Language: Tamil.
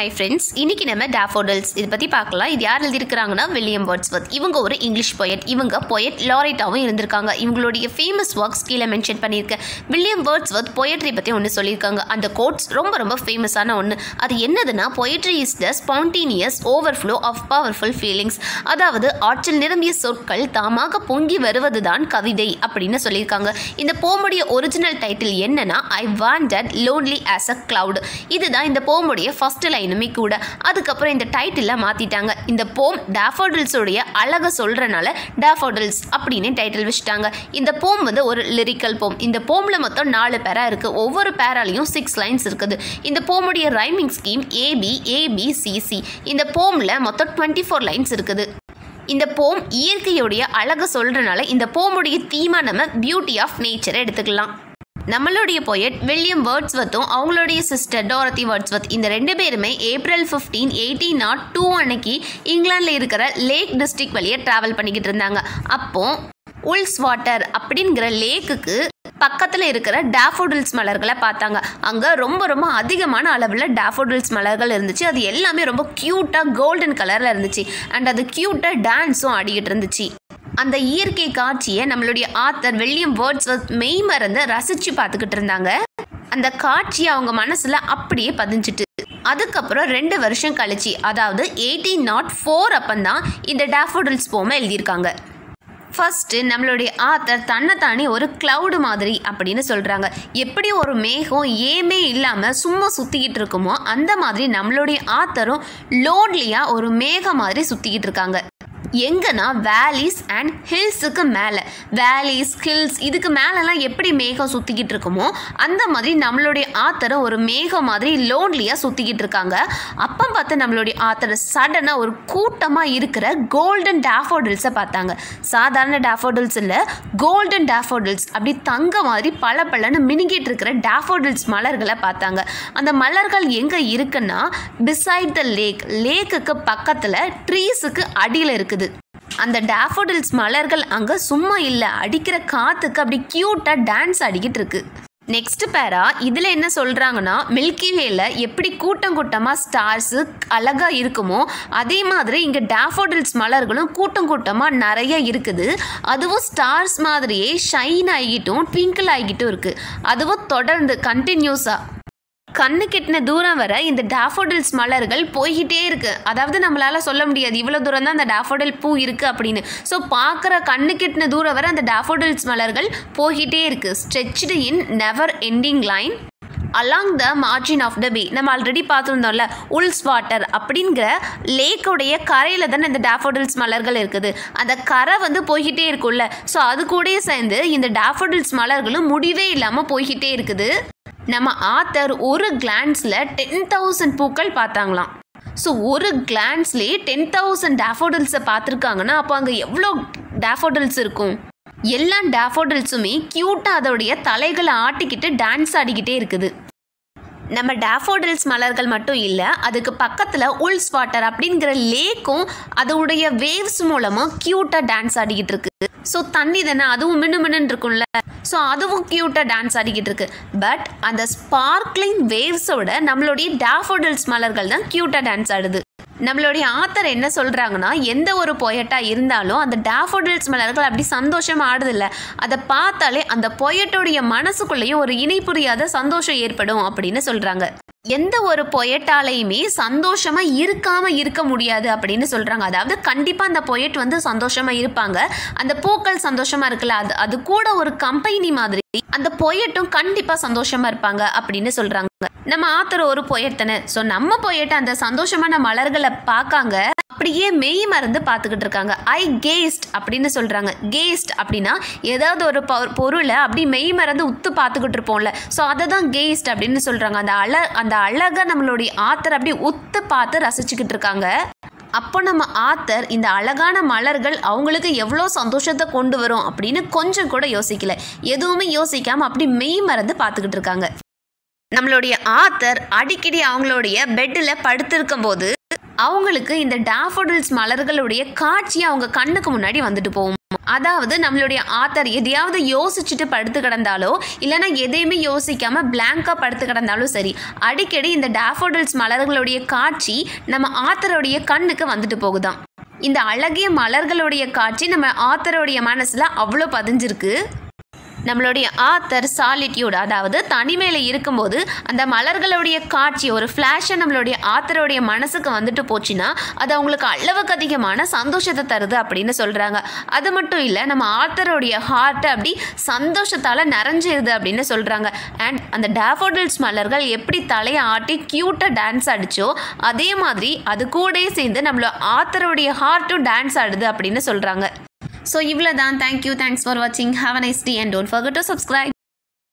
Hi friends, இன்னைக்கு நம்ம daffodils இத பத்தி பார்க்கலாம். இது யார் எழுதிருக்காங்கன்னா வில்லியம் வேர்ட்ஸ்வர்த். இவங்க ஒரு இங்கிலீஷ் poet. இவங்க poet laureateாவும் இருந்திருக்காங்க. இவங்களுடைய famous works கீழ மென்ஷன் பண்ணிருக்கேன். வில்லியம் வேர்ட்ஸ்வர்த் poetry பத்தி ஒன்னு சொல்லிருக்காங்க. அந்த quotes ரொம்ப ஃபேமஸான ஒன்னு. அது என்னதுன்னா poetry is the spontaneous overflow of powerful feelings. அதாவது ஆற்றல் நிரம்பிய சொற்கள் தாமாக பொங்கி வருவதுதான் கவிதை அப்படின்னு சொல்லிருக்காங்க. இந்த போமுடைய ஒரிஜினல் டைட்டில் என்னன்னா I wandered lonely as a cloud. இதுதான் இந்த போமுடைய ஃபர்ஸ்ட் லைன் கூட. அதுக்கப்புறம் இந்த டைட்டில மாத்திட்டாங்க. இந்த போம் டாஃபோடில்ஸ் உடைய அழக சொல்றனால டாஃபோடில்ஸ் அப்படின்னு டைட்டில் வச்சிட்டாங்க. இந்த போம் வந்து ஒரு லிரிக்கல் போம். இந்த போம்ல மொத்தம் 4 பேரா இருக்கு. ஒவ்வொரு பேராலையும் 6 லைன்ஸ் இருக்குது. இந்த போமுடைய ரைமிங் ஸ்கீம் ABCC. இந்த போம்ல மொத்தம் 24 லைன்ஸ் இருக்குது. இந்த போம் இயற்கையுடைய அழக சொல்றனால இந்த போமுடைய தீமா நம்ம பியூட்டி ஆஃப் நேச்சர் எடுத்துக்கலாம். நம்மளுடைய போயட் வில்லியம் வேர்ட்ஸ்வர்த்தும் அவங்களுடைய சிஸ்டர் டாரத்தி வேர்ட்ஸ்வர்த் இந்த ரெண்டு பேருமே ஏப்ரல் 15, 1802 அன்னைக்கு இங்கிலாந்துல இருக்கிற லேக் டிஸ்ட்ரிக்ட் வழியா டிராவல் பண்ணிக்கிட்டு இருந்தாங்க. அப்போ உல்ஸ்வாட்டர் அப்படிங்கிற லேக்குக்கு பக்கத்துல இருக்கிற டாஃபோடில்ஸ் மலர்களை பார்த்தாங்க. அங்க ரொம்ப அதிகமான அளவுல டாஃபோடில்ஸ் மலர்கள் இருந்துச்சு. அது எல்லாமே ரொம்ப கியூட்டா கோல்டன் கலர்ல இருந்துச்சு. அண்ட் அது கியூட்டா டான்ஸும் ஆடிக்கிட்டு இருந்துச்சு. அந்த இயற்கை காட்சியை நம்மளுடைய ஆத்தர் வில்லியம் வேர்ட்ஸ்வர்த் மெய் மறந்து ரசிச்சு பார்த்துக்கிட்டு இருந்தாங்க. அந்த காட்சி அவங்க மனசுல அப்படியே பதிஞ்சிட்டு. அதுக்கப்புறம் 2 வருஷம் கழிச்சு, அதாவது 1804 அப்பந்தான் இந்த டாஃபோடில்ஸ் போமை எழுதியிருக்காங்க. ஃபர்ஸ்ட் நம்மளுடைய ஆத்தர் தன்னைத்தானே ஒரு கிளவுடு மாதிரி அப்படின்னு சொல்றாங்க. எப்படி ஒரு மேகம் ஏமே இல்லாம சும்மா சுத்திக்கிட்டு இருக்குமோ அந்த மாதிரி நம்மளுடைய ஆத்தரும் லோன்லியா ஒரு மேகம் மாதிரி சுத்திக்கிட்டு இருக்காங்க. எங்கன்னா வேலிஸ் அண்ட் ஹில்ஸுக்கு மேலே, வேலிஸ் ஹில்ஸ் இதுக்கு மேலெல்லாம் எப்படி மேகம் சுற்றிக்கிட்டு இருக்குமோ அந்த மாதிரி நம்மளுடைய ஆத்தரை ஒரு மேகம் மாதிரி லோன்லியாக சுற்றிக்கிட்டு இருக்காங்க. அப்போ பார்த்து நம்மளுடைய ஆத்தரை சடனாக ஒரு கூட்டமாக இருக்கிற கோல்டன் டாஃபோடில்ஸை பார்த்தாங்க. சாதாரண டாஃபோடில்ஸ் இல்லை, கோல்டன் டாஃபோடில்ஸ், அப்படி தங்க மாதிரி பளபளன்னு மினுங்கிட்டு இருக்கிற டாஃபோடில்ஸ் மலர்களை பார்த்தாங்க. அந்த மலர்கள் எங்கே இருக்குன்னா பிசைட் த லேக்குக்கு பக்கத்தில் ட்ரீஸுக்கு அடியில் இருக்குது. அந்த டாஃபோடில்ஸ் மலர்கள் அங்க சும்மா இல்ல, அடிக்கிற காத்துக்கு அப்படி கியூட்டா டான்ஸ் ஆடிக்கிட்டு இருக்கு. நெக்ஸ்ட் பேரா இதுல என்ன சொல்றாங்கன்னா, மில்கி வேல எப்படி கூட்டமா ஸ்டார்ஸ் அழகா இருக்குமோ அதே மாதிரி இங்க டாஃபோடில்ஸ் மலர்களும் கூட்டமா நிறைய இருக்குது. அதுவும் ஸ்டார்ஸ் மாதிரியே ஷைன் ஆகிட்டும் ட்விங்கிள் ஆகிட்டும் இருக்கு. அதுவும் தொடர்ந்து கண்டினியூஸா கண்ணு கெட்டின தூரம் வர இந்த டாஃபோடில்ஸ் மலர்கள் போய்கிட்டே இருக்கு. அதாவது நம்மளால சொல்ல முடியாது இவ்வளோ தூரம் தான் அந்த டாஃபோடில் பூ இருக்கு அப்படின்னு. ஸோ பார்க்குற கண்ணு கெட்டின தூரம் வர அந்த டாஃபோடில்ஸ் மலர்கள் போய்கிட்டே இருக்கு. Stretched in never ending line along the margin of the bay. நம்ம ஆல்ரெடி பார்த்துருந்தோம்ல, உல்ஸ்வாட்டர் அப்படிங்கிற லேக்குடைய கரையில் தானே இந்த டாஃபோடில்ஸ் மலர்கள் இருக்குது. அந்த கரை வந்து போய்கிட்டே இருக்கும்ல, ஸோ அது கூட சேர்ந்து இந்த டாஃபோடில்ஸ் மலர்களும் முடிவே இல்லாமல் போய்கிட்டே இருக்குது. நம்ம ஆத்தர் ஒரு கிளான்ஸில் 10,000 பூக்கள் பார்த்தாங்களாம். ஸோ ஒரு கிளான்ஸ்லேயே 10,000 டாஃபோடில்ஸை பார்த்துருக்காங்கன்னா அப்போ அங்கே எவ்வளோ டாஃபோடில்ஸ் இருக்கும். எல்லா டாஃபோடில்ஸுமே கியூட்டாக அதோடைய தலைகளை ஆட்டிக்கிட்டு டான்ஸ் ஆடிக்கிட்டே இருக்குது. நம்ம டாஃபோடில்ஸ் மலர்கள் மட்டும் இல்லை, அதுக்கு பக்கத்தில் உல்ஸ்வாட்டர் அப்படிங்கிற லேக்கும் அதோடைய வேவ்ஸ் மூலமாக கியூட்டாக டான்ஸ் ஆடிக்கிட்டு இருக்கு. ஸோ தண்ணி தானே, அதுவும் மின்னு இருக்கும்ல, ஸோ அதுவும் கியூட்டாக டான்ஸ் ஆடிக்கிட்டு இருக்கு. பட் அந்த ஸ்பார்க்லிங் வேவ்ஸோட நம்மளுடைய டாஃபோடில்ஸ் மலர்கள் தான் கியூட்டாக டான்ஸ் ஆடுது. நம்மளுடைய ஆத்தர் என்ன சொல்றாங்கன்னா, எந்த ஒரு பொயட்டா இருந்தாலும் அந்த டாஃபோடில்ஸ் மலர்கள் அப்படி சந்தோஷமா ஆடுதில்ல, அதை பார்த்தாலே அந்த பொயட்டோடைய மனசுக்குள்ளேயும் ஒரு இணை புரியாத சந்தோஷம் ஏற்படும் அப்படின்னு சொல்றாங்க. எந்த ஒரு பொயட்டாலையுமே சந்தோஷமா இருக்க முடியாது அப்படின்னு சொல்றாங்க. அதாவது கண்டிப்பா அந்த பொயட் வந்து சந்தோஷமா இருப்பாங்க. அந்த பூக்கள் சந்தோஷமா இருக்குல்ல, அது கூட ஒரு கம்பெனி மாதிரி அந்த பொயட்டும் கண்டிப்பா சந்தோஷமா இருப்பாங்க அப்படின்னு சொல்றாங்க. நம்ம ஆத்தர் ஒரு பொயட் தானே, ஸோ நம்ம பொயட் அந்த சந்தோஷமான மலர்களை பார்க்காங்க, அப்படியே மெய் மறந்து பார்த்துக்கிட்டு இருக்காங்க. ஐ கேஸ்ட் அப்படின்னு சொல்றாங்க. கேஸ்ட் அப்படின்னா ஏதாவது ஒரு பொருளை அப்படி மெய் மறந்து உத்து பார்த்துக்கிட்டு இருப்போம்ல, ஸோ அதை தான் கேஸ்ட் அப்படின்னு சொல்றாங்க. அந்த அழகை நம்மளுடைய ஆத்தர் அப்படி உத்து பார்த்து ரசிச்சுக்கிட்டு இருக்காங்க. அப்போ நம்ம ஆத்தர் இந்த அழகான மலர்கள் அவங்களுக்கு எவ்வளோ சந்தோஷத்தை கொண்டு வரும் அப்படின்னு கொஞ்சம் கூட யோசிக்கல. எதுவுமே யோசிக்காம அப்படி மெய் மறந்து பார்த்துக்கிட்டு இருக்காங்க. நம்மளுடைய ஆத்தர் அடிக்கடி அவங்களுடைய பெட்டில் படுத்திருக்கும் போது அவங்களுக்கு இந்த டாஃபோடில்ஸ் மலர்களுடைய காட்சி அவங்க கண்ணுக்கு முன்னாடி வந்துட்டு போகும். அதாவது நம்மளுடைய ஆத்தர் எதையாவது யோசிச்சுட்டு படுத்து கிடந்தாலோ இல்லைனா எதையுமே யோசிக்காமல் பிளாங்காக படுத்து கிடந்தாலும் சரி, அடிக்கடி இந்த டேஃபோடில்ஸ் மலர்களுடைய காட்சி நம்ம ஆத்தருடைய கண்ணுக்கு வந்துட்டு போகுதாம். இந்த அழகிய மலர்களுடைய காட்சி நம்ம ஆத்தருடைய மனசில் அவ்வளோ பதிஞ்சிருக்கு. நம்மளுடைய ஆத்தர் சாலிட்யூட், அதாவது தனிமையில் இருக்கும்போது அந்த மலர்களுடைய காட்சி ஒரு ஃப்ளாஷை நம்மளுடைய ஆத்தருடைய மனசுக்கு வந்துட்டு போச்சுன்னா அது அவங்களுக்கு அளவுக்கு அதிகமான சந்தோஷத்தை தருது அப்படின்னு சொல்கிறாங்க. அது மட்டும் இல்லை, நம்ம ஆத்தருடைய ஹார்ட்டை அப்படி சந்தோஷத்தால் நிறைஞ்சிருது அப்படின்னு சொல்கிறாங்க. அண்ட் அந்த டேஃபோடில்ஸ் மலர்கள் எப்படி தலையை ஆட்டி க்யூட்டாக டான்ஸ் ஆடிச்சோ அதே மாதிரி அது கூட சேர்ந்து நம்மளோட ஆத்தருடைய ஹார்ட்டும் டான்ஸ் ஆடுது அப்படின்னு சொல்கிறாங்க. ஸோ இவ்வளோ தான். தேங்க்யூ, தேங்க்ஸ் ஃபார் வாட்சிங். Have a nice day and don't forget to subscribe.